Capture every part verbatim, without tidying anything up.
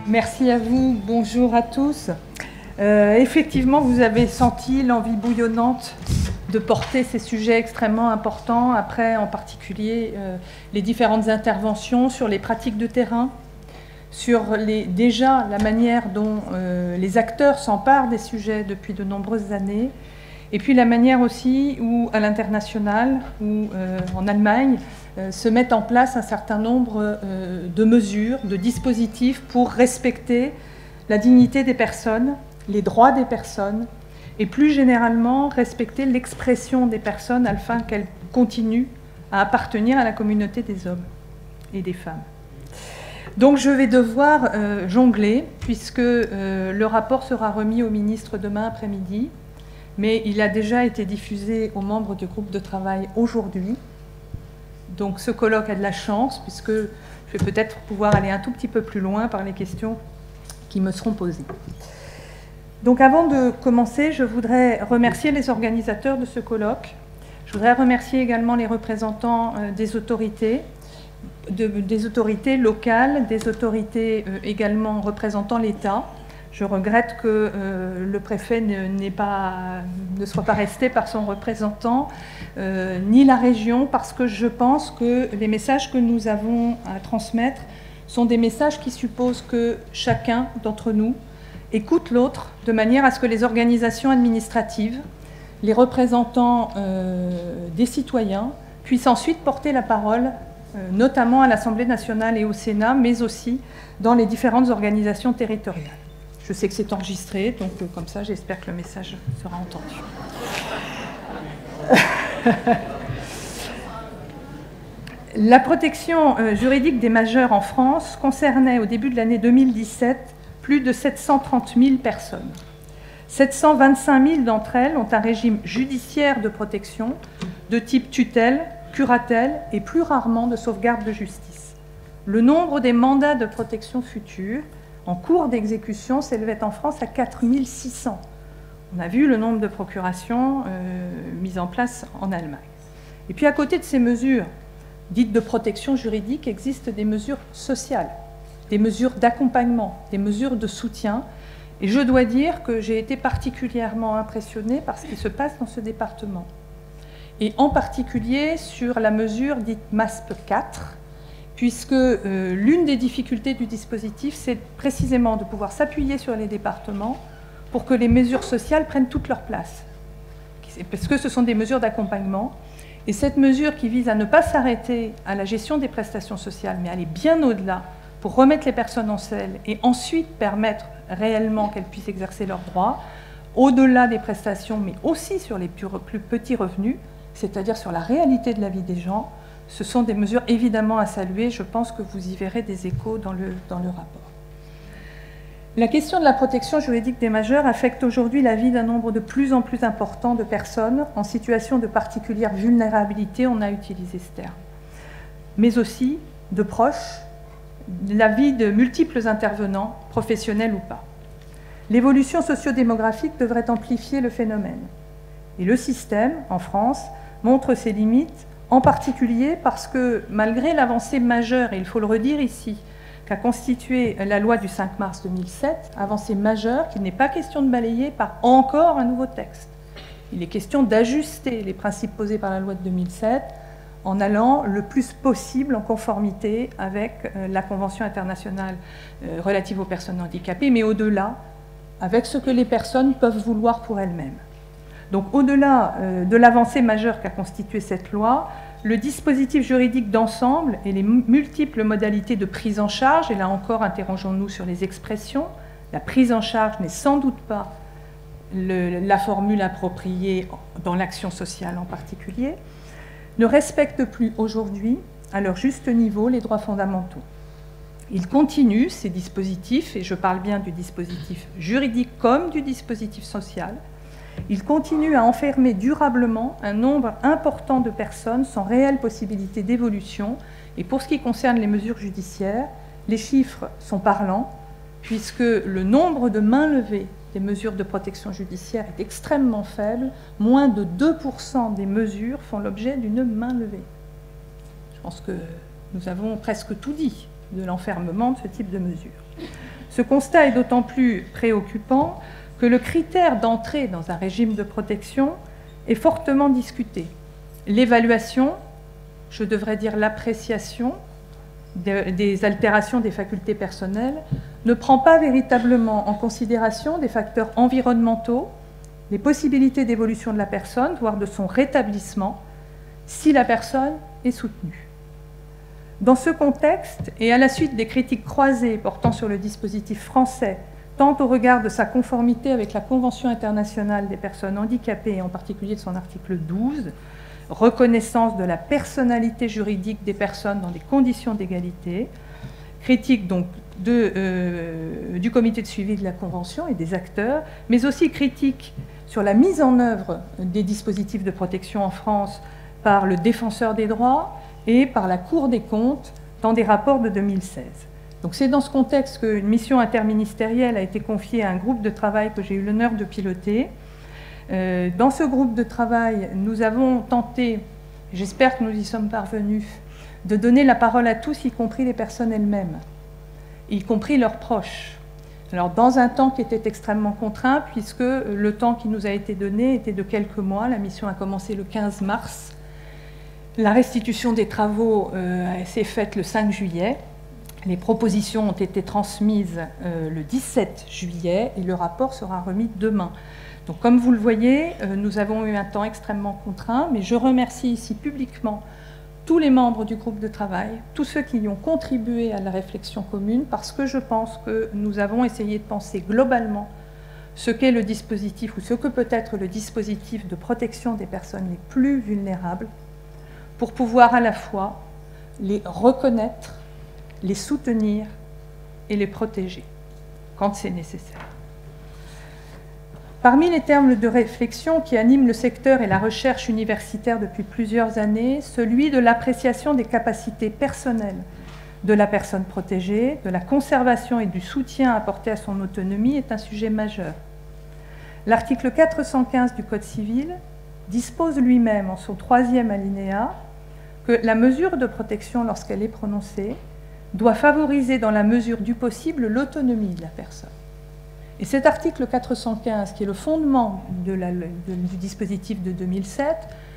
Merci à vous, bonjour à tous. Euh, effectivement, vous avez senti l'envie bouillonnante de porter ces sujets extrêmement importants, après en particulier euh, les différentes interventions sur les pratiques de terrain, sur les, déjà la manière dont euh, les acteurs s'emparent des sujets depuis de nombreuses années, et puis la manière aussi où, à l'international, ou euh, en Allemagne, euh, se mettent en place un certain nombre euh, de mesures, de dispositifs pour respecter la dignité des personnes, les droits des personnes, et plus généralement respecter l'expression des personnes afin qu'elles continuent à appartenir à la communauté des hommes et des femmes. Donc je vais devoir euh, jongler, puisque euh, le rapport sera remis au ministre demain après-midi, mais il a déjà été diffusé aux membres du groupe de travail aujourd'hui. Donc ce colloque a de la chance, puisque je vais peut-être pouvoir aller un tout petit peu plus loin par les questions qui me seront posées. Donc avant de commencer, je voudrais remercier les organisateurs de ce colloque. Je voudrais remercier également les représentants euh, des autorités, de, des autorités locales, des autorités euh, également représentant l'État. Je regrette que euh, le préfet ne, pas, ne soit pas resté par son représentant, euh, ni la région, parce que je pense que les messages que nous avons à transmettre sont des messages qui supposent que chacun d'entre nous écoute l'autre, de manière à ce que les organisations administratives, les représentants euh, des citoyens, puissent ensuite porter la parole, euh, notamment à l'Assemblée nationale et au Sénat, mais aussi dans les différentes organisations territoriales. Je sais que c'est enregistré, donc euh, comme ça, j'espère que le message sera entendu. La protection euh, juridique des majeurs en France concernait au début de l'année deux mille dix-sept plus de sept cent trente mille personnes. sept cent vingt-cinq mille d'entre elles ont un régime judiciaire de protection de type tutelle, curatelle et plus rarement de sauvegarde de justice. Le nombre des mandats de protection futurs en cours d'exécution s'élevait en France à quatre mille six cents. On a vu le nombre de procurations euh, mises en place en Allemagne. Et puis à côté de ces mesures dites de protection juridique, existent des mesures sociales, des mesures d'accompagnement, des mesures de soutien. Et je dois dire que j'ai été particulièrement impressionnée par ce qui se passe dans ce département. Et en particulier sur la mesure dite MASP quatre, puisque euh, l'une des difficultés du dispositif, c'est précisément de pouvoir s'appuyer sur les départements pour que les mesures sociales prennent toute leur place. Parce que ce sont des mesures d'accompagnement. Et cette mesure qui vise à ne pas s'arrêter à la gestion des prestations sociales, mais aller bien au-delà, pour remettre les personnes en selle et ensuite permettre réellement qu'elles puissent exercer leurs droits, au-delà des prestations, mais aussi sur les plus, plus petits revenus, c'est-à-dire sur la réalité de la vie des gens, ce sont des mesures évidemment à saluer. Je pense que vous y verrez des échos dans le, dans le rapport. La question de la protection juridique des majeurs affecte aujourd'hui la vie d'un nombre de plus en plus important de personnes en situation de particulière vulnérabilité, on a utilisé ce terme, mais aussi de proches, la vie de multiples intervenants, professionnels ou pas. L'évolution sociodémographique devrait amplifier le phénomène. Et le système, en France, montre ses limites, en particulier parce que, malgré l'avancée majeure, et il faut le redire ici, qu'a constituée la loi du cinq mars deux mille sept, avancée majeure qu'il n'est pas question de balayer par encore un nouveau texte. Il est question d'ajuster les principes posés par la loi de deux mille sept, en allant le plus possible en conformité avec euh, la Convention internationale euh, relative aux personnes handicapées, mais au-delà, avec ce que les personnes peuvent vouloir pour elles-mêmes. Donc au-delà euh, de l'avancée majeure qu'a constituée cette loi, le dispositif juridique d'ensemble et les multiples modalités de prise en charge, et là encore interrogeons-nous sur les expressions, la prise en charge n'est sans doute pas le, la formule appropriée dans l'action sociale en particulier, ne respectent plus aujourd'hui, à leur juste niveau, les droits fondamentaux. Ils continuent, ces dispositifs, et je parle bien du dispositif juridique comme du dispositif social, ils continuent à enfermer durablement un nombre important de personnes sans réelle possibilité d'évolution. Et pour ce qui concerne les mesures judiciaires, les chiffres sont parlants, puisque le nombre de mains levées des mesures de protection judiciaire est extrêmement faible. Moins de deux pour cent des mesures font l'objet d'une main levée. Je pense que nous avons presque tout dit de l'enfermement de ce type de mesures. Ce constat est d'autant plus préoccupant que le critère d'entrée dans un régime de protection est fortement discuté. L'évaluation, je devrais dire l'appréciation de, des altérations des facultés personnelles, ne prend pas véritablement en considération des facteurs environnementaux, les possibilités d'évolution de la personne, voire de son rétablissement, si la personne est soutenue. Dans ce contexte, et à la suite des critiques croisées portant sur le dispositif français, tant au regard de sa conformité avec la Convention internationale des personnes handicapées, et en particulier de son article douze, reconnaissance de la personnalité juridique des personnes dans des conditions d'égalité, critique donc de, euh, du comité de suivi de la Convention et des acteurs, mais aussi critique sur la mise en œuvre des dispositifs de protection en France par le défenseur des droits et par la Cour des comptes dans des rapports de deux mille seize. Donc c'est dans ce contexte qu'une mission interministérielle a été confiée à un groupe de travail que j'ai eu l'honneur de piloter. Euh, dans ce groupe de travail, nous avons tenté, j'espère que nous y sommes parvenus, de donner la parole à tous, y compris les personnes elles-mêmes, y compris leurs proches. Alors dans un temps qui était extrêmement contraint, puisque le temps qui nous a été donné était de quelques mois, la mission a commencé le quinze mars, la restitution des travaux euh, s'est faite le cinq juillet, les propositions ont été transmises euh, le dix-sept juillet et le rapport sera remis demain. Donc comme vous le voyez, euh, nous avons eu un temps extrêmement contraint, mais je remercie ici publiquement tous les membres du groupe de travail, tous ceux qui y ont contribué à la réflexion commune, parce que je pense que nous avons essayé de penser globalement ce qu'est le dispositif ou ce que peut être le dispositif de protection des personnes les plus vulnérables, pour pouvoir à la fois les reconnaître, les soutenir et les protéger, quand c'est nécessaire. Parmi les termes de réflexion qui animent le secteur et la recherche universitaire depuis plusieurs années, celui de l'appréciation des capacités personnelles de la personne protégée, de la conservation et du soutien apporté à son autonomie est un sujet majeur. L'article quatre cent quinze du Code civil dispose lui-même en son troisième alinéa que la mesure de protection, lorsqu'elle est prononcée, doit favoriser dans la mesure du possible l'autonomie de la personne. Et cet article quatre cent quinze, qui est le fondement de la, de, du dispositif de deux mille sept,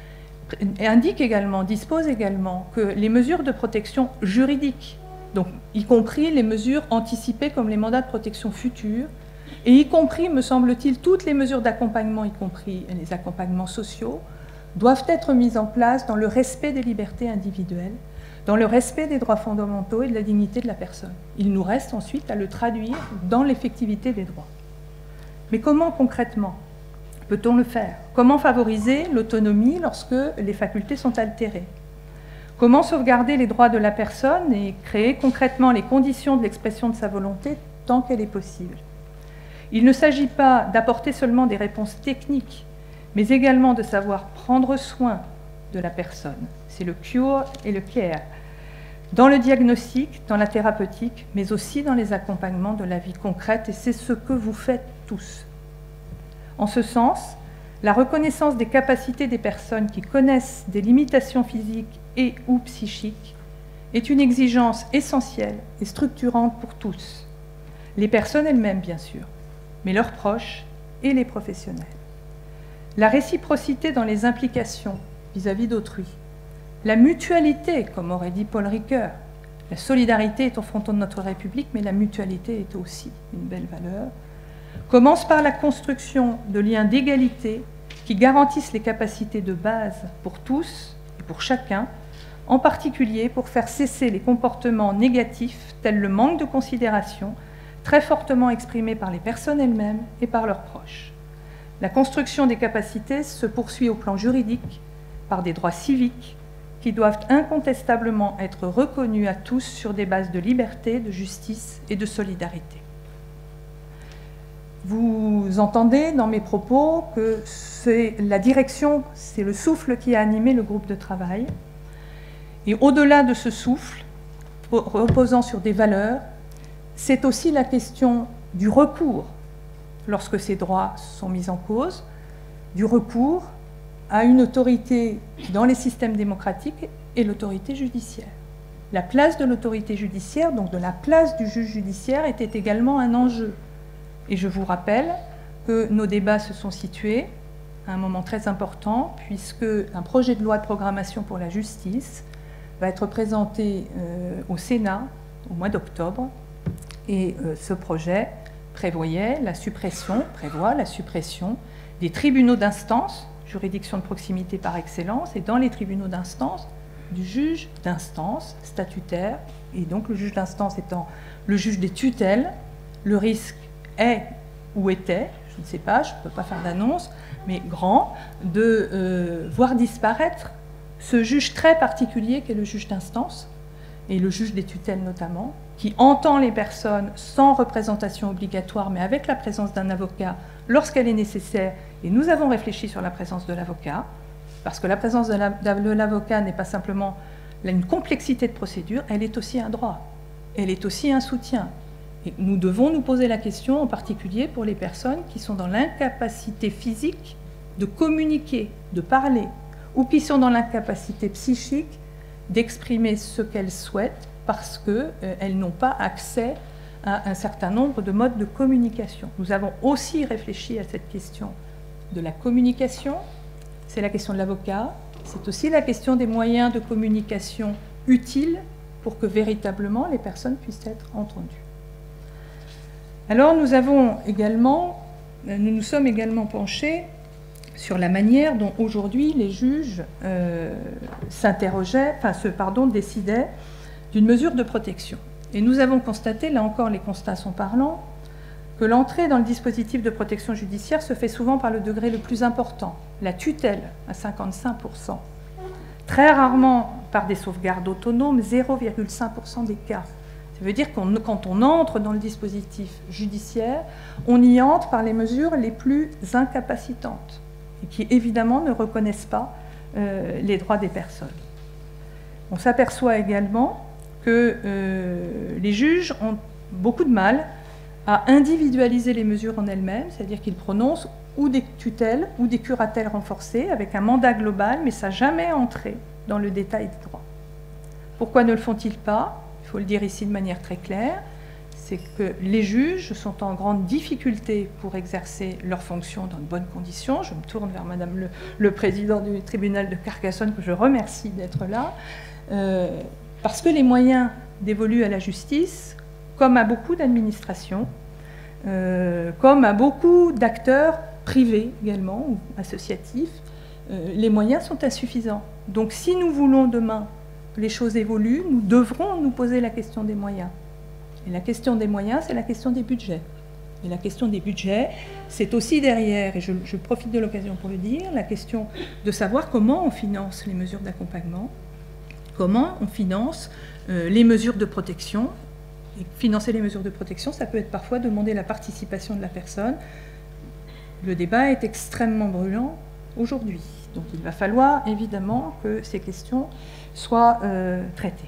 indique également, dispose également que les mesures de protection juridiques, donc y compris les mesures anticipées comme les mandats de protection futurs, et y compris, me semble-t-il, toutes les mesures d'accompagnement, y compris les accompagnements sociaux, doivent être mises en place dans le respect des libertés individuelles, dans le respect des droits fondamentaux et de la dignité de la personne. Il nous reste ensuite à le traduire dans l'effectivité des droits. Mais comment concrètement peut-on le faire? Comment favoriser l'autonomie lorsque les facultés sont altérées? Comment sauvegarder les droits de la personne et créer concrètement les conditions de l'expression de sa volonté tant qu'elle est possible? Il ne s'agit pas d'apporter seulement des réponses techniques, mais également de savoir prendre soin de la personne. C'est le cure et le care, dans le diagnostic, dans la thérapeutique, mais aussi dans les accompagnements de la vie concrète, et c'est ce que vous faites tous. En ce sens, la reconnaissance des capacités des personnes qui connaissent des limitations physiques et ou psychiques est une exigence essentielle et structurante pour tous, les personnes elles-mêmes bien sûr, mais leurs proches et les professionnels. La réciprocité dans les implications vis-à-vis d'autrui, la mutualité, comme aurait dit Paul Ricoeur, la solidarité est au fronton de notre République, mais la mutualité est aussi une belle valeur, commence par la construction de liens d'égalité qui garantissent les capacités de base pour tous et pour chacun, en particulier pour faire cesser les comportements négatifs tels le manque de considération, très fortement exprimés par les personnes elles-mêmes et par leurs proches. La construction des capacités se poursuit au plan juridique par des droits civiques qui doivent incontestablement être reconnus à tous sur des bases de liberté, de justice et de solidarité. Vous entendez dans mes propos que c'est la direction, c'est le souffle qui a animé le groupe de travail. Et au-delà de ce souffle, reposant sur des valeurs, c'est aussi la question du recours, lorsque ces droits sont mis en cause, du recours à une autorité dans les systèmes démocratiques et l'autorité judiciaire. la place de l'autorité judiciaire, donc de la place du juge judiciaire, était également un enjeu. Et je vous rappelle que nos débats se sont situés à un moment très important, puisque un projet de loi de programmation pour la justice va être présenté euh, au Sénat au mois d'octobre. Et euh, ce projet prévoyait la suppression, prévoit la suppression des tribunaux d'instance, juridiction de proximité par excellence, et dans les tribunaux d'instance, du juge d'instance statutaire, et donc le juge d'instance étant le juge des tutelles. Le risque est, ou était, je ne sais pas, je ne peux pas faire d'annonce, mais grand, de euh, voir disparaître ce juge très particulier qu'est le juge d'instance, et le juge des tutelles notamment, qui entend les personnes sans représentation obligatoire, mais avec la présence d'un avocat lorsqu'elle est nécessaire. Et nous avons réfléchi sur la présence de l'avocat, parce que la présence de l'avocat n'est pas simplement une complexité de procédure, elle est aussi un droit, elle est aussi un soutien. Et nous devons nous poser la question, en particulier pour les personnes qui sont dans l'incapacité physique de communiquer, de parler, ou qui sont dans l'incapacité psychique d'exprimer ce qu'elles souhaitent parce qu'elles euh, n'ont pas accès à un certain nombre de modes de communication. Nous avons aussi réfléchi à cette question de la communication. C'est la question de l'avocat, c'est aussi la question des moyens de communication utiles pour que véritablement les personnes puissent être entendues. Alors nous avons également, nous nous sommes également penchés sur la manière dont aujourd'hui les juges euh, s'interrogeaient, enfin, se, pardon, décidaient d'une mesure de protection. Et nous avons constaté, là encore les constats sont parlants, que l'entrée dans le dispositif de protection judiciaire se fait souvent par le degré le plus important, la tutelle à cinquante-cinq pour cent. Très rarement par des sauvegardes autonomes, zéro virgule cinq pour cent des cas. Ça veut dire que quand on entre dans le dispositif judiciaire, on y entre par les mesures les plus incapacitantes et qui évidemment ne reconnaissent pas euh, les droits des personnes. On s'aperçoit également que euh, les juges ont beaucoup de mal à individualiser les mesures en elles-mêmes, c'est-à-dire qu'ils prononcent ou des tutelles ou des curatelles renforcées avec un mandat global, mais ça n'a jamais entré dans le détail des droits. Pourquoi ne le font-ils pas? Il faut le dire ici de manière très claire, c'est que les juges sont en grande difficulté pour exercer leurs fonctions dans de bonnes conditions. Je me tourne vers Madame le, le président du tribunal de Carcassonne, que je remercie d'être là, euh, parce que les moyens dévolus à la justice, comme à beaucoup d'administrations, euh, comme à beaucoup d'acteurs privés également, ou associatifs, euh, les moyens sont insuffisants. Donc si nous voulons demain que les choses évoluent, nous devrons nous poser la question des moyens. Et la question des moyens, c'est la question des budgets. Et la question des budgets, c'est aussi derrière, et je, je profite de l'occasion pour le dire, la question de savoir comment on finance les mesures d'accompagnement, comment on finance euh, les mesures de protection. Et financer les mesures de protection, ça peut être parfois demander la participation de la personne. Le débat est extrêmement brûlant aujourd'hui. Donc il va falloir évidemment que ces questions soient euh, traitées.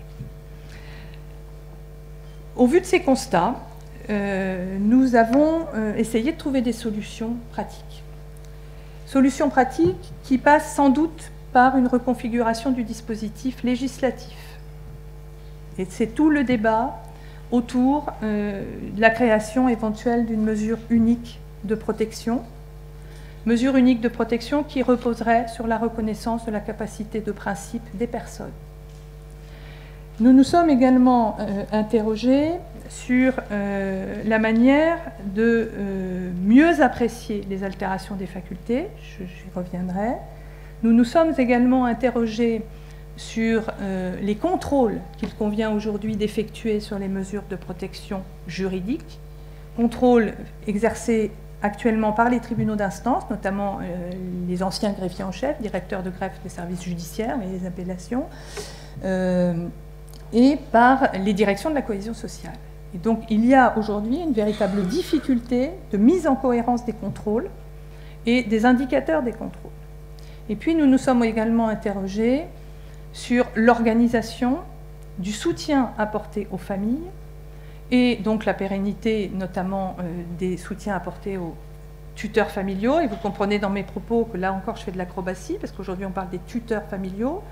Au vu de ces constats, euh, nous avons euh, essayé de trouver des solutions pratiques. Solutions pratiques qui passent sans doute par une reconfiguration du dispositif législatif. Et c'est tout le débat autour euh, de la création éventuelle d'une mesure unique de protection. Mesure unique de protection qui reposerait sur la reconnaissance de la capacité de principe des personnes. Nous nous sommes également euh, interrogés sur euh, la manière de euh, mieux apprécier les altérations des facultés, j'y reviendrai. Nous nous sommes également interrogés sur euh, les contrôles qu'il convient aujourd'hui d'effectuer sur les mesures de protection juridique, contrôles exercés actuellement par les tribunaux d'instance, notamment euh, les anciens greffiers en chef, directeurs de greffe des services judiciaires, et les appellations, euh, et par les directions de la cohésion sociale. Et donc il y a aujourd'hui une véritable difficulté de mise en cohérence des contrôles et des indicateurs des contrôles. Et puis nous nous sommes également interrogés sur l'organisation du soutien apporté aux familles et donc la pérennité notamment euh, des soutiens apportés aux tuteurs familiaux. Et vous comprenez dans mes propos que là encore je fais de l'acrobatie parce qu'aujourd'hui on parle des tuteurs familiaux.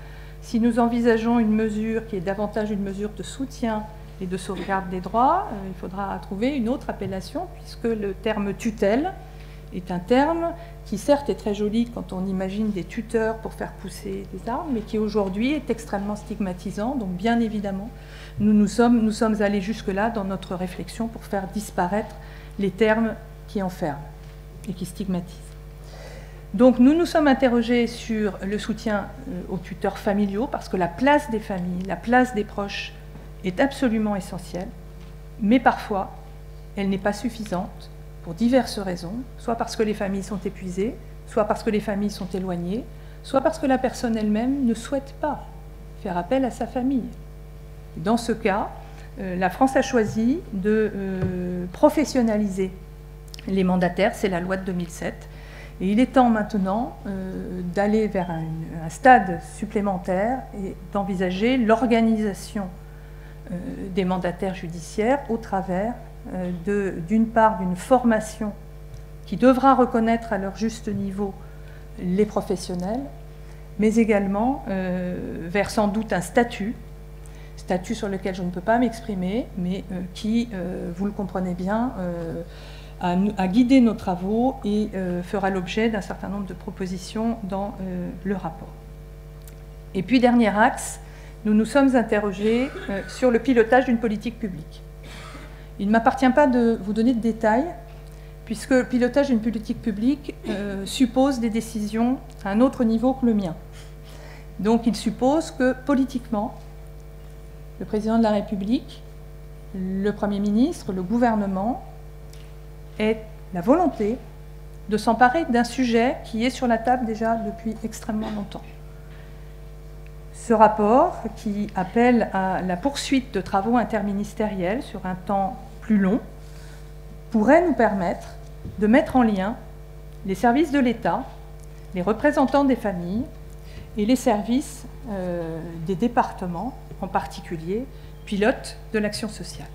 Si nous envisageons une mesure qui est davantage une mesure de soutien et de sauvegarde des droits, euh, il faudra trouver une autre appellation, puisque le terme tutelle est un terme qui certes est très joli quand on imagine des tuteurs pour faire pousser des arbres, mais qui aujourd'hui est extrêmement stigmatisant. Donc bien évidemment, nous nous sommes, nous sommes allés jusque-là dans notre réflexion pour faire disparaître les termes qui enferment et qui stigmatisent. Donc nous nous sommes interrogés sur le soutien aux tuteurs familiaux, parce que la place des familles, la place des proches est absolument essentielle, mais parfois elle n'est pas suffisante pour diverses raisons, soit parce que les familles sont épuisées, soit parce que les familles sont éloignées, soit parce que la personne elle-même ne souhaite pas faire appel à sa famille. Dans ce cas, euh, la France a choisi de euh, professionnaliser les mandataires, c'est la loi de deux mille sept, et il est temps maintenant euh, d'aller vers un, un stade supplémentaire et d'envisager l'organisation euh, des mandataires judiciaires au travers euh, d'une part d'une formation qui devra reconnaître à leur juste niveau les professionnels, mais également euh, vers sans doute un statut, statut sur lequel je ne peux pas m'exprimer, mais euh, qui, euh, vous le comprenez bien, euh, a, a guidé nos travaux et euh, fera l'objet d'un certain nombre de propositions dans euh, le rapport. Et puis, dernier axe, nous nous sommes interrogés euh, sur le pilotage d'une politique publique. Il ne m'appartient pas de vous donner de détails, puisque le pilotage d'une politique publique euh, suppose des décisions à un autre niveau que le mien. Donc il suppose que politiquement, le président de la République, le Premier ministre, le gouvernement ait la volonté de s'emparer d'un sujet qui est sur la table déjà depuis extrêmement longtemps. Ce rapport, qui appelle à la poursuite de travaux interministériels sur un temps plus long, pourrait nous permettre de mettre en lien les services de l'État, les représentants des familles et les services euh, des départements, en particulier, pilotes de l'action sociale.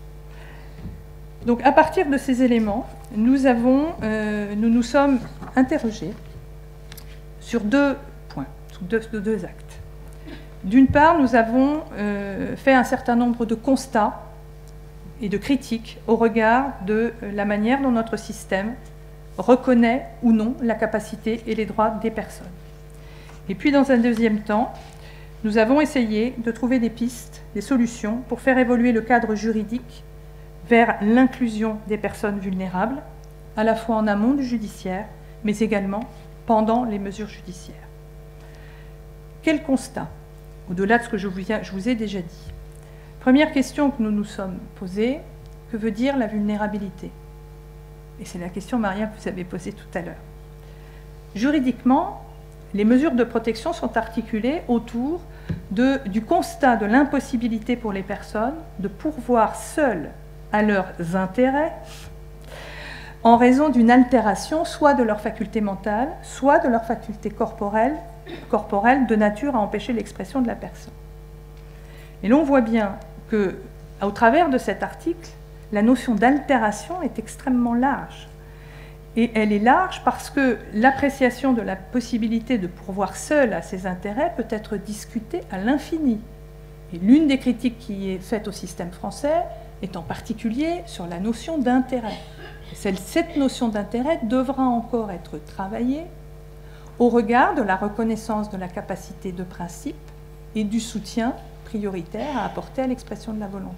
Donc, à partir de ces éléments, nous, avons, euh, nous nous sommes interrogés sur deux points, sur deux, deux actes. D'une part, nous avons euh, fait un certain nombre de constats et de critiques au regard de la manière dont notre système reconnaît ou non la capacité et les droits des personnes. Et puis, dans un deuxième temps, nous avons essayé de trouver des pistes, des solutions pour faire évoluer le cadre juridique vers l'inclusion des personnes vulnérables, à la fois en amont du judiciaire, mais également pendant les mesures judiciaires. Quel constat, au-delà de ce que je vous, je vous ai déjà dit? Première question que nous nous sommes posée, que veut dire la vulnérabilité? Et c'est la question, Maria, que vous avez posée tout à l'heure. Juridiquement, les mesures de protection sont articulées autour de, du constat de l'impossibilité pour les personnes de pourvoir seules à leurs intérêts en raison d'une altération soit de leur faculté mentale, soit de leur faculté corporelle, corporelle de nature à empêcher l'expression de la personne. Et l'on voit bien que, au travers de cet article, la notion d'altération est extrêmement large. Et elle est large parce que l'appréciation de la possibilité de pourvoir seul à ses intérêts peut être discutée à l'infini. Et l'une des critiques qui est faite au système français est en particulier sur la notion d'intérêt. Cette notion d'intérêt devra encore être travaillée au regard de la reconnaissance de la capacité de principe et du soutien prioritaire à apporter à l'expression de la volonté.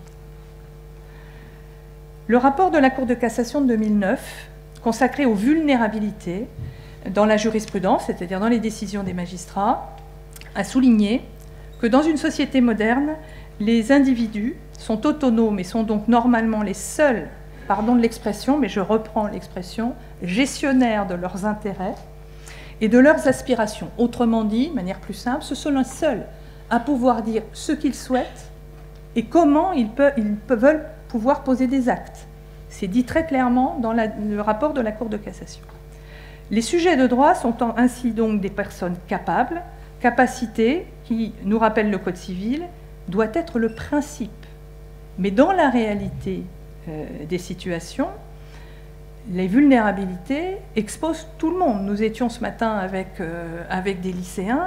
Le rapport de la Cour de cassation de deux mille neuf, consacré aux vulnérabilités dans la jurisprudence, c'est-à-dire dans les décisions des magistrats, a souligné que dans une société moderne, les individus sont autonomes et sont donc normalement les seuls, pardon de l'expression, mais je reprends l'expression, gestionnaires de leurs intérêts et de leurs aspirations. Autrement dit, de manière plus simple, ce sont les seuls à pouvoir dire ce qu'ils souhaitent et comment ils, peuvent, ils peuvent, veulent pouvoir poser des actes. C'est dit très clairement dans la, le rapport de la Cour de cassation. Les sujets de droit sont ainsi donc des personnes capables, capacité qui, nous rappelle le Code civil, doit être le principe. Mais dans la réalité euh, des situations, les vulnérabilités exposent tout le monde. Nous étions ce matin avec, euh, avec des lycéens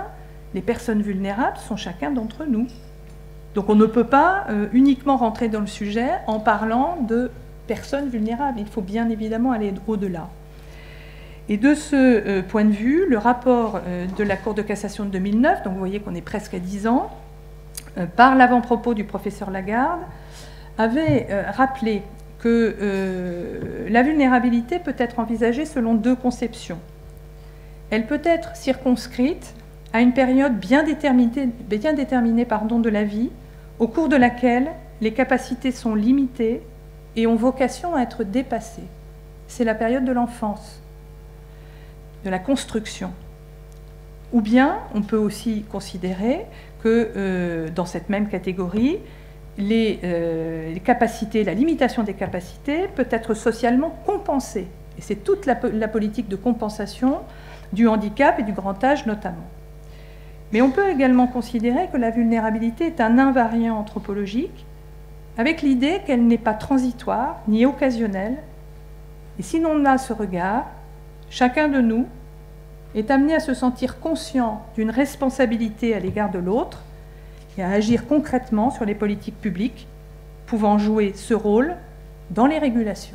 Les personnes vulnérables sont chacun d'entre nous. Donc on ne peut pas euh, uniquement rentrer dans le sujet en parlant de personnes vulnérables. Il faut bien évidemment aller au-delà. Et de ce euh, point de vue, le rapport euh, de la Cour de cassation de deux mille neuf, donc vous voyez qu'on est presque à dix ans, euh, par l'avant-propos du professeur Lagarde, avait euh, rappelé que euh, la vulnérabilité peut être envisagée selon deux conceptions. Elle peut être circonscrite à une période bien déterminée, bien déterminée pardon, de la vie, au cours de laquelle les capacités sont limitées et ont vocation à être dépassées. C'est la période de l'enfance, de la construction. Ou bien, on peut aussi considérer que euh, dans cette même catégorie, les, euh, les capacités, la limitation des capacités peut être socialement compensée. Et c'est toute la, la politique de compensation du handicap et du grand âge notamment. Mais on peut également considérer que la vulnérabilité est un invariant anthropologique, avec l'idée qu'elle n'est pas transitoire ni occasionnelle. Et si l'on a ce regard, chacun de nous est amené à se sentir conscient d'une responsabilité à l'égard de l'autre et à agir concrètement sur les politiques publiques pouvant jouer ce rôle dans les régulations.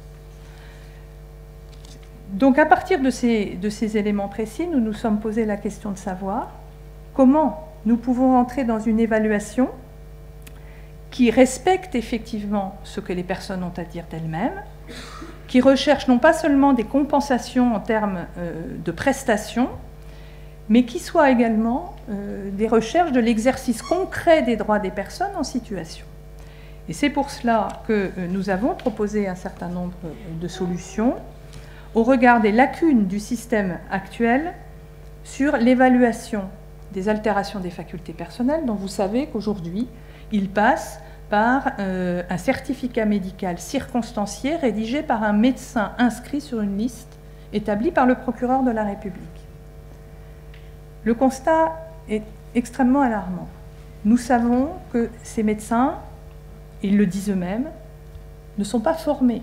Donc à partir de ces, de ces éléments précis, nous nous sommes posé la question de savoir comment nous pouvons entrer dans une évaluation qui respecte effectivement ce que les personnes ont à dire d'elles-mêmes, qui recherche non pas seulement des compensations en termes euh, de prestations, mais qui soit également euh, des recherches de l'exercice concret des droits des personnes en situation. Et c'est pour cela que euh, nous avons proposé un certain nombre de solutions au regard des lacunes du système actuel sur l'évaluation des altérations des facultés personnelles, dont vous savez qu'aujourd'hui, il passe par euh, un certificat médical circonstancié rédigé par un médecin inscrit sur une liste établie par le procureur de la République. Le constat est extrêmement alarmant. Nous savons que ces médecins, ils le disent eux-mêmes, ne sont pas formés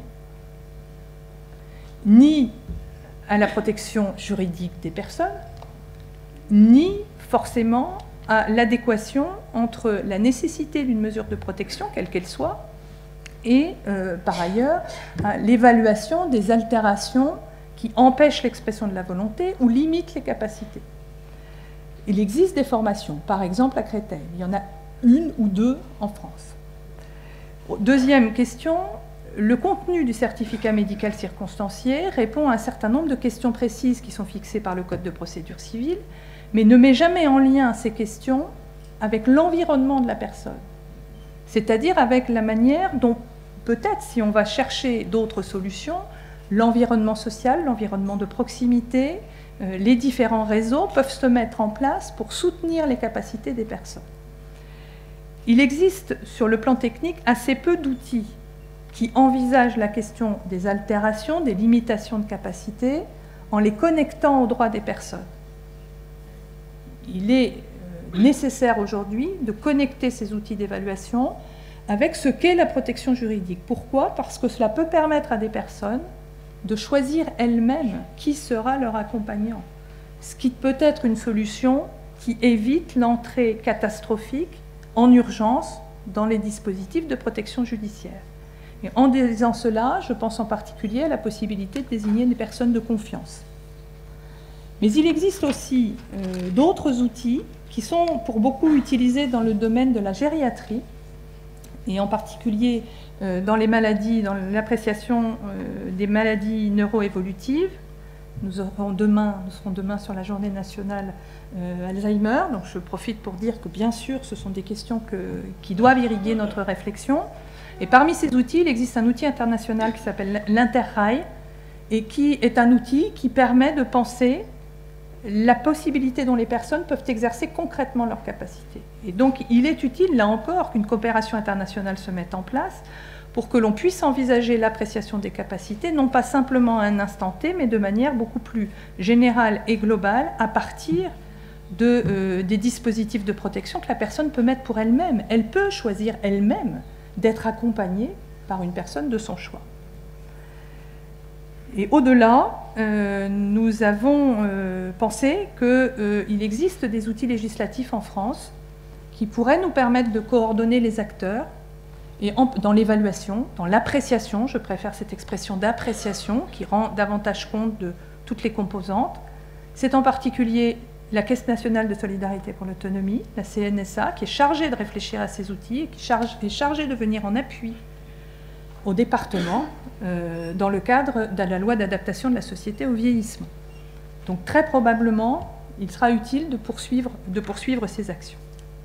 ni à la protection juridique des personnes, ni forcément à l'adéquation entre la nécessité d'une mesure de protection, quelle qu'elle soit, et euh, par ailleurs à l'évaluation des altérations qui empêchent l'expression de la volonté ou limitent les capacités. Il existe des formations, par exemple à Créteil, il y en a une ou deux en France. Deuxième question, le contenu du certificat médical circonstancié répond à un certain nombre de questions précises qui sont fixées par le Code de procédure civile, mais ne met jamais en lien ces questions avec l'environnement de la personne, c'est-à-dire avec la manière dont, peut-être, si on va chercher d'autres solutions, l'environnement social, l'environnement de proximité, euh, les différents réseaux peuvent se mettre en place pour soutenir les capacités des personnes. Il existe, sur le plan technique, assez peu d'outils qui envisagent la question des altérations, des limitations de capacité, en les connectant aux droits des personnes. Il est nécessaire aujourd'hui de connecter ces outils d'évaluation avec ce qu'est la protection juridique. Pourquoi? Parce que cela peut permettre à des personnes de choisir elles-mêmes qui sera leur accompagnant, ce qui peut être une solution qui évite l'entrée catastrophique en urgence dans les dispositifs de protection judiciaire. Et en disant cela, je pense en particulier à la possibilité de désigner des personnes de confiance. Mais il existe aussi euh, d'autres outils qui sont pour beaucoup utilisés dans le domaine de la gériatrie, et en particulier euh, dans les maladies, dans l'appréciation euh, des maladies neuroévolutives. Nous, aurons demain, nous serons demain sur la journée nationale euh, Alzheimer, donc je profite pour dire que bien sûr ce sont des questions que, qui doivent irriguer notre réflexion. Et parmi ces outils, il existe un outil international qui s'appelle l'Interrail, et qui est un outil qui permet de penser la possibilité dont les personnes peuvent exercer concrètement leurs capacités. Et donc, il est utile, là encore, qu'une coopération internationale se mette en place pour que l'on puisse envisager l'appréciation des capacités, non pas simplement à un instant T, mais de manière beaucoup plus générale et globale, à partir de, euh, des dispositifs de protection que la personne peut mettre pour elle-même. Elle peut choisir elle-même d'être accompagnée par une personne de son choix. Et au-delà, euh, nous avons euh, pensé qu'il euh, existe des outils législatifs en France qui pourraient nous permettre de coordonner les acteurs et en, dans l'évaluation, dans l'appréciation, je préfère cette expression d'appréciation qui rend davantage compte de toutes les composantes. C'est en particulier la Caisse nationale de solidarité pour l'autonomie, la C N S A, qui est chargée de réfléchir à ces outils et qui charge, est chargée de venir en appui au département euh, dans le cadre de la loi d'adaptation de la société au vieillissement. Donc très probablement, il sera utile de poursuivre, de poursuivre ces actions.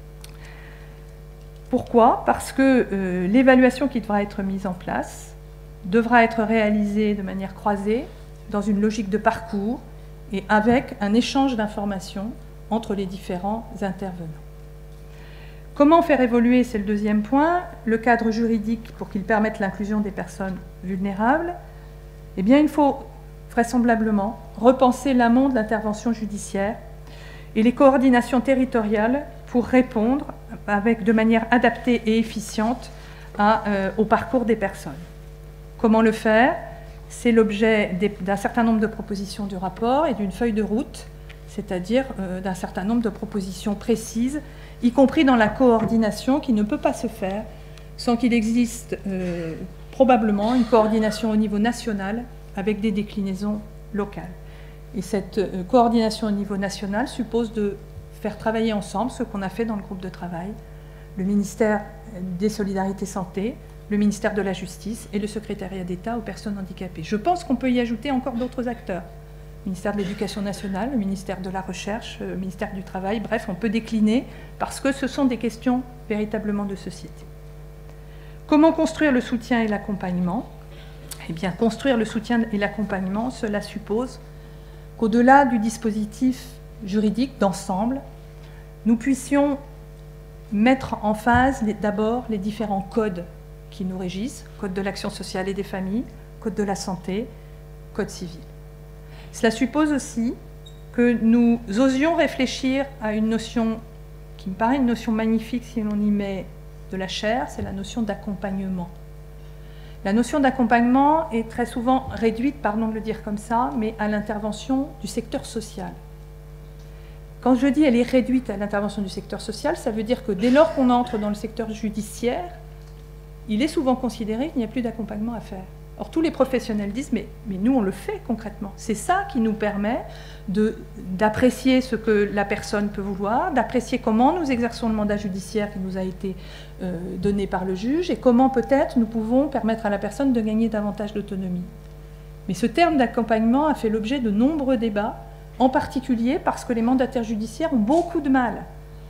Pourquoi? Parce que euh, l'évaluation qui devra être mise en place devra être réalisée de manière croisée, dans une logique de parcours et avec un échange d'informations entre les différents intervenants. Comment faire évoluer, c'est le deuxième point, le cadre juridique pour qu'il permette l'inclusion des personnes vulnérables? Eh bien, il faut vraisemblablement repenser l'amont de l'intervention judiciaire et les coordinations territoriales pour répondre avec, de manière adaptée et efficiente à, euh, au parcours des personnes. Comment le faire? C'est l'objet d'un certain nombre de propositions du rapport et d'une feuille de route, c'est-à-dire euh, d'un certain nombre de propositions précises, y compris dans la coordination qui ne peut pas se faire sans qu'il existe euh, probablement une coordination au niveau national avec des déclinaisons locales. Et cette euh, coordination au niveau national suppose de faire travailler ensemble ce qu'on a fait dans le groupe de travail, le ministère des Solidarités Santé, le ministère de la Justice et le secrétariat d'État aux personnes handicapées. Je pense qu'on peut y ajouter encore d'autres acteurs. Le ministère de l'Éducation nationale, le ministère de la Recherche, le ministère du Travail, bref, on peut décliner parce que ce sont des questions véritablement de société. Comment construire le soutien et l'accompagnement? Eh bien, construire le soutien et l'accompagnement, cela suppose qu'au-delà du dispositif juridique d'ensemble, nous puissions mettre en phase d'abord les différents codes qui nous régissent, code de l'action sociale et des familles, code de la santé, code civil. Cela suppose aussi que nous osions réfléchir à une notion qui me paraît une notion magnifique si l'on y met de la chair, c'est la notion d'accompagnement. La notion d'accompagnement est très souvent réduite, pardon de le dire comme ça, mais à l'intervention du secteur social. Quand je dis elle est réduite à l'intervention du secteur social, ça veut dire que dès lors qu'on entre dans le secteur judiciaire, il est souvent considéré qu'il n'y a plus d'accompagnement à faire. Or, tous les professionnels disent, mais, mais nous, on le fait concrètement. C'est ça qui nous permet d'apprécier ce que la personne peut vouloir, d'apprécier comment nous exerçons le mandat judiciaire qui nous a été euh, donné par le juge et comment peut-être nous pouvons permettre à la personne de gagner davantage d'autonomie. Mais ce terme d'accompagnement a fait l'objet de nombreux débats, en particulier parce que les mandataires judiciaires ont beaucoup de mal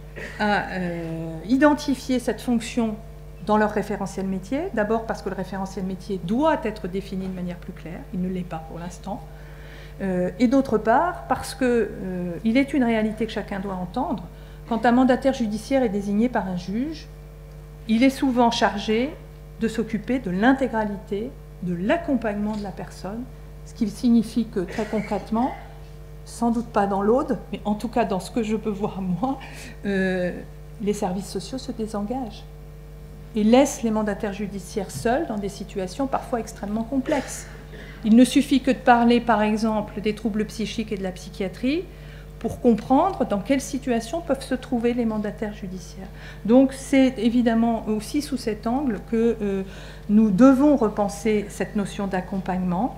à euh, identifier cette fonction dans leur référentiel métier, d'abord parce que le référentiel métier doit être défini de manière plus claire, il ne l'est pas pour l'instant, euh, et d'autre part parce qu'il euh, est une réalité que chacun doit entendre, quand un mandataire judiciaire est désigné par un juge, il est souvent chargé de s'occuper de l'intégralité de l'accompagnement de la personne, ce qui signifie que très concrètement, sans doute pas dans l'Aude, mais en tout cas dans ce que je peux voir moi, euh, les services sociaux se désengagent et laisse les mandataires judiciaires seuls dans des situations parfois extrêmement complexes. Il ne suffit que de parler, par exemple, des troubles psychiques et de la psychiatrie pour comprendre dans quelles situations peuvent se trouver les mandataires judiciaires. Donc c'est évidemment aussi sous cet angle que euh, nous devons repenser cette notion d'accompagnement.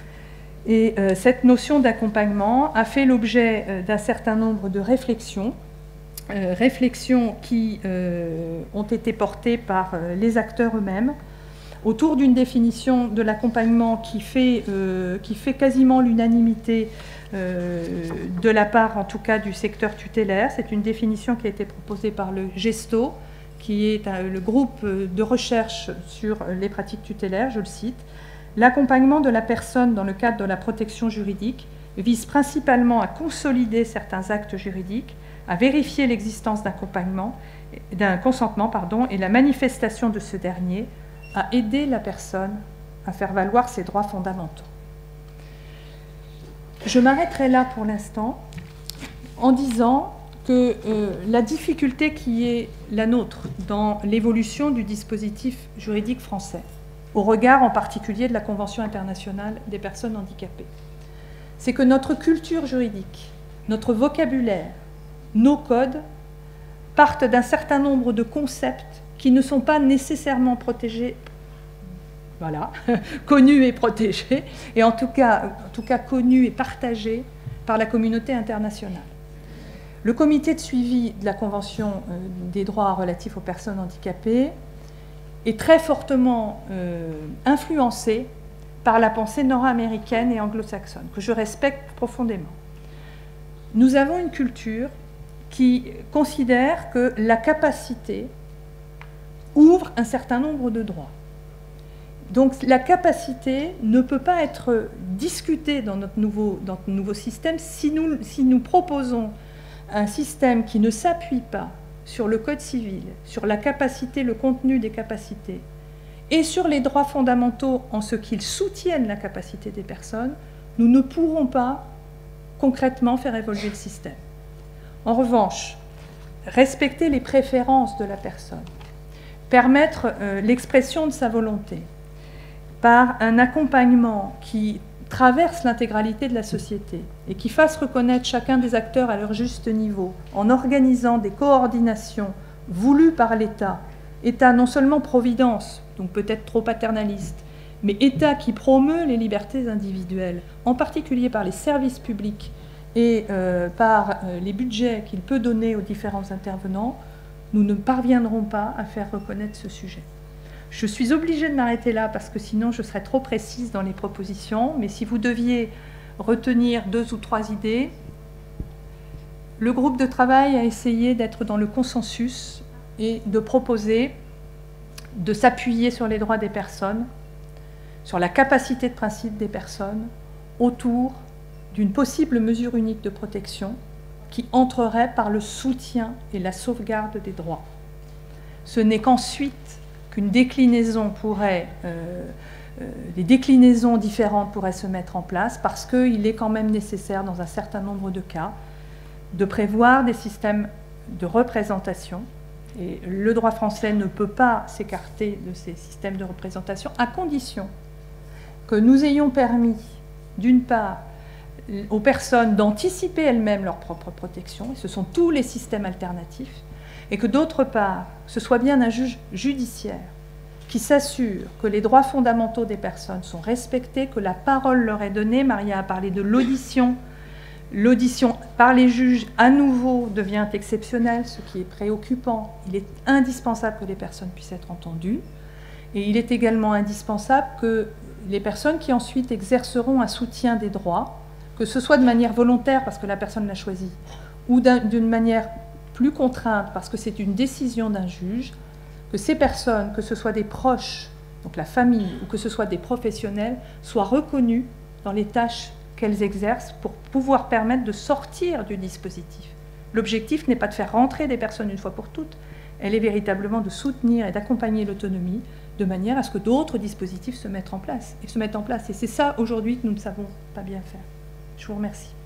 Et euh, cette notion d'accompagnement a fait l'objet euh, d'un certain nombre de réflexions, Euh, réflexions qui euh, ont été portées par euh, les acteurs eux-mêmes autour d'une définition de l'accompagnement qui fait, euh, qui fait quasiment l'unanimité euh, de la part en tout cas du secteur tutélaire. C'est une définition qui a été proposée par le GESTO, qui est euh, le groupe de recherche sur les pratiques tutélaires, je le cite. L'accompagnement de la personne dans le cadre de la protection juridique vise principalement à consolider certains actes juridiques, à vérifier l'existence d'accompagnement, d'un consentement pardon, et la manifestation de ce dernier, à aider la personne à faire valoir ses droits fondamentaux. Je m'arrêterai là pour l'instant en disant que euh, la difficulté qui est la nôtre dans l'évolution du dispositif juridique français, au regard en particulier de la Convention internationale des personnes handicapées. C'est que notre culture juridique, notre vocabulaire, nos codes partent d'un certain nombre de concepts qui ne sont pas nécessairement protégés, voilà, connus et protégés, et en tout cas, en tout cas connus et partagés par la communauté internationale. Le comité de suivi de la Convention des droits relatifs aux personnes handicapées est très fortement euh, influencé par la pensée nord-américaine et anglo-saxonne, que je respecte profondément. Nous avons une culture qui considère que la capacité ouvre un certain nombre de droits. Donc la capacité ne peut pas être discutée dans notre nouveau, dans notre nouveau système si nous, si nous proposons un système qui ne s'appuie pas sur le Code civil, sur la capacité, le contenu des capacités, et sur les droits fondamentaux en ce qu'ils soutiennent la capacité des personnes, nous ne pourrons pas concrètement faire évoluer le système. En revanche, respecter les préférences de la personne, permettre euh, l'expression de sa volonté par un accompagnement qui traverse l'intégralité de la société et qui fasse reconnaître chacun des acteurs à leur juste niveau en organisant des coordinations voulues par l'État, État non seulement providence, donc peut-être trop paternaliste, mais État qui promeut les libertés individuelles, en particulier par les services publics et euh, par euh, les budgets qu'il peut donner aux différents intervenants, nous ne parviendrons pas à faire reconnaître ce sujet. Je suis obligée de m'arrêter là parce que sinon je serais trop précise dans les propositions, mais si vous deviez retenir deux ou trois idées, le groupe de travail a essayé d'être dans le consensus et de proposer de s'appuyer sur les droits des personnes, sur la capacité de principe des personnes, autour d'une possible mesure unique de protection qui entrerait par le soutien et la sauvegarde des droits. Ce n'est qu'ensuite qu'une déclinaison pourrait, euh, euh, des déclinaisons différentes pourraient se mettre en place parce qu'il est quand même nécessaire dans un certain nombre de cas de prévoir des systèmes de représentation. Et le droit français ne peut pas s'écarter de ces systèmes de représentation à condition que nous ayons permis, d'une part, aux personnes d'anticiper elles-mêmes leur propre protection, et ce sont tous les systèmes alternatifs, et que d'autre part, ce soit bien un juge judiciaire qui s'assure que les droits fondamentaux des personnes sont respectés, que la parole leur est donnée. Maria a parlé de l'audition. L'audition par les juges, à nouveau, devient exceptionnelle, ce qui est préoccupant. Il est indispensable que les personnes puissent être entendues. Et il est également indispensable que les personnes qui ensuite exerceront un soutien des droits, que ce soit de manière volontaire parce que la personne l'a choisi, ou d'une manière plus contrainte parce que c'est une décision d'un juge, que ces personnes, que ce soit des proches, donc la famille, ou que ce soit des professionnels, soient reconnues dans les tâches qu'elles exercent pour pouvoir permettre de sortir du dispositif. L'objectif n'est pas de faire rentrer des personnes une fois pour toutes, elle est véritablement de soutenir et d'accompagner l'autonomie de manière à ce que d'autres dispositifs se mettent en place. Et se mettent en place. Et c'est ça aujourd'hui que nous ne savons pas bien faire. Je vous remercie.